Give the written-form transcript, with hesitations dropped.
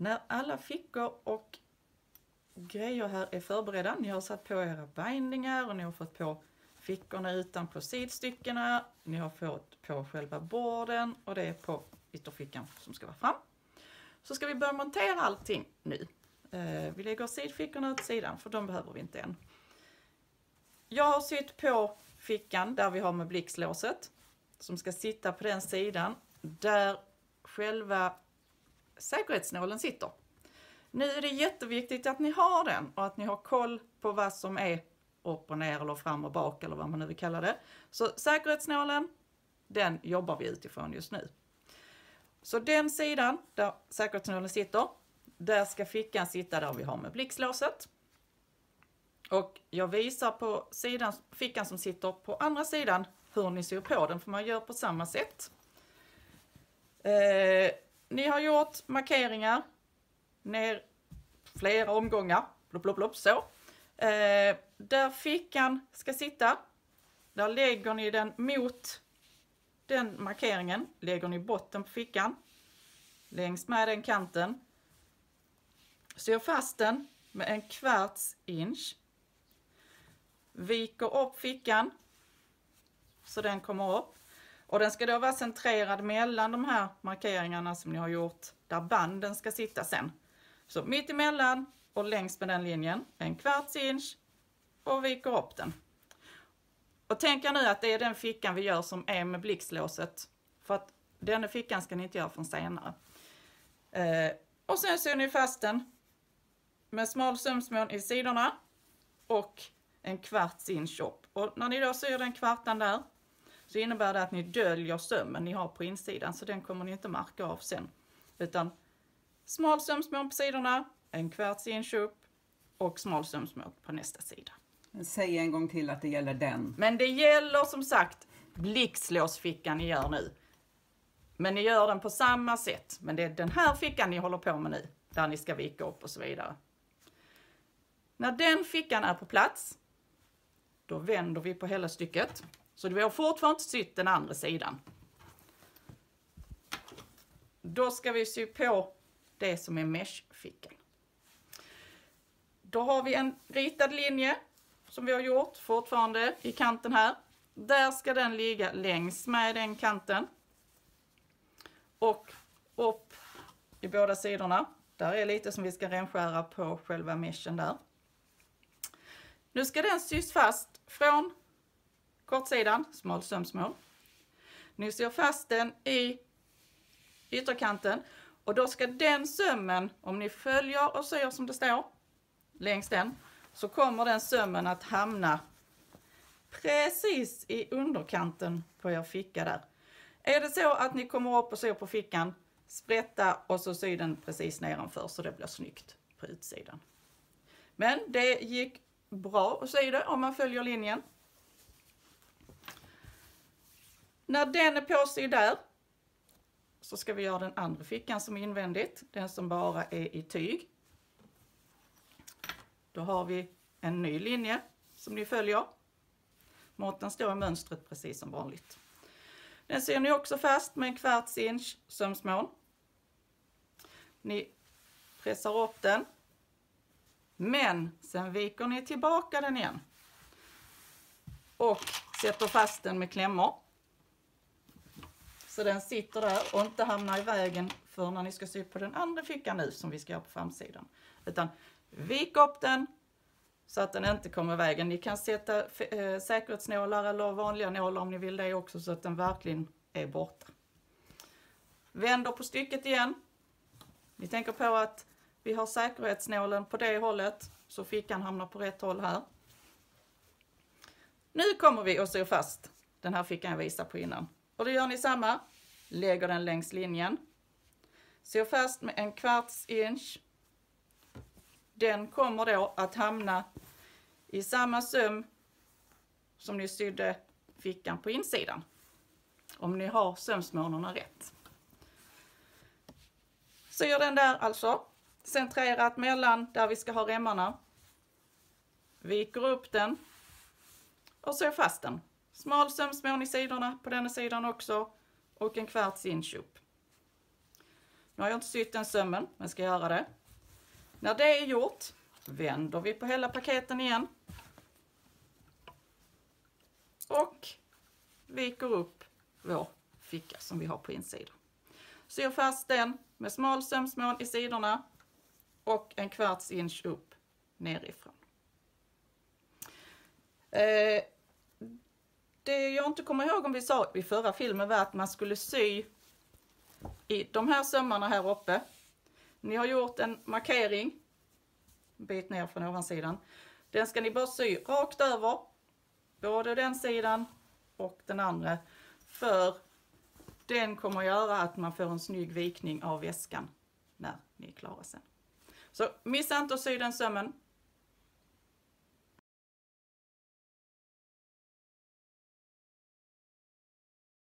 När alla fickor och grejer här är förberedda, ni har satt på era bindningar och ni har fått på fickorna utanpå sidstyckena, ni har fått på själva borden och det är på ytterfickan som ska vara fram. Så ska vi börja montera allting nu. Vi lägger sidfickorna åt sidan för de behöver vi inte än. Jag har sytt på fickan där vi har med blixtlåset som ska sitta på den sidan där själva säkerhetsnålen sitter. Nu är det jätteviktigt att ni har den och att ni har koll på vad som är upp och ner eller fram och bak eller vad man nu vill kalla det. Så säkerhetsnålen, den jobbar vi utifrån just nu. Så den sidan där säkerhetsnålen sitter, där ska fickan sitta där vi har med blixtlåset. Och jag visar på sidan, fickan som sitter på andra sidan hur ni syr på den, för man gör på samma sätt. Ni har gjort markeringar ner flera omgångar, så. Där fickan ska sitta, där lägger ni den mot den markeringen, lägger ni botten på fickan, längs med den kanten. Syr fast den med 1/4 inch. Viker upp fickan så den kommer upp. Och den ska då vara centrerad mellan de här markeringarna som ni har gjort där banden ska sitta sen. Så mitt emellan och längs med den linjen 1/4 inch och viker upp den. Och tänk nu att det är den fickan vi gör som är med blixtlåset. För att denna fickan ska ni inte göra från senare. Och sen syr ni fast den med smal sömsmån i sidorna och 1/4 inch upp. Och när ni då syr den kvartan där så innebär det att ni döljer sömmen ni har på insidan. Så den kommer ni inte märka av sen. Utan smal sömsmån på sidorna, 1/4 inch upp och smal sömsmån på nästa sida. Säg en gång till att det gäller den. Men det gäller som sagt blixtlåsfickan ni gör nu. Men ni gör den på samma sätt. Men det är den här fickan ni håller på med nu. Där ni ska vika upp och så vidare. När den fickan är på plats, då vänder vi på hela stycket. Så vi har fortfarande inte sytt den andra sidan. Då ska vi sy på det som är meshfickan. Då har vi en ritad linje som vi har gjort fortfarande i kanten här. Där ska den ligga längs med den kanten. Och upp i båda sidorna. Där är lite som vi ska renskära på själva meshen där. Nu ska den sys fast från kortsidan, smal sömsmål. Ni syr fast den i ytterkanten. Och då ska den sömmen, om ni följer och syr som det står längs den, så kommer den sömmen att hamna precis i underkanten på er ficka där. Är det så att ni kommer upp och syr på fickan, sprätta och så syr den precis nedanför så det blir snyggt på utsidan. Men det gick bra att sy det om man följer linjen. När den är på sig där så ska vi göra den andra fickan som är invändigt, den som bara är i tyg. Då har vi en ny linje som ni följer. Måtten står i mönstret precis som vanligt. Den syr ni också fast med 1/4 inch sömsmån. Ni pressar upp den. Men sen viker ni tillbaka den igen. Och sätter fast den med klämmor. Så den sitter där och inte hamnar i vägen för när ni ska sy på den andra fickan nu som vi ska göra på framsidan. Utan vik upp den så att den inte kommer i vägen. Ni kan sätta säkerhetsnålar eller vanliga nålar om ni vill det också så att den verkligen är borta. Vänder på stycket igen. Ni tänker på att vi har säkerhetsnålen på det hållet så fickan hamnar på rätt håll här. Nu kommer vi att sy fast den här fickan jag visade på innan. Och då gör ni samma. Lägger den längs linjen. Syr fast med 1/4 inch. Den kommer då att hamna i samma söm som ni sydde fickan på insidan. Om ni har sömsmånerna rätt. Syr den där alltså. Centrerat mellan där vi ska ha remmarna. Viker upp den. Och syr fast den. Smal sömsmån i sidorna på denna sidan också. Och 1/4 inch upp. Nu har jag inte sytt den sömmen, men ska göra det. När det är gjort vänder vi på hela paketen igen. Och viker upp vår ficka som vi har på insidan. Syr fast den med smal sömsmån i sidorna och 1/4 inch upp nerifrån. Det jag inte kommer ihåg om vi sa i förra filmen var att man skulle sy i de här sömmarna här uppe. Ni har gjort en markering, en bit ner från ovansidan. Den ska ni bara sy rakt över, både den sidan och den andra, för den kommer att göra att man får en snygg vikning av väskan när ni är klara sen. Så missa inte att sy den sömmen.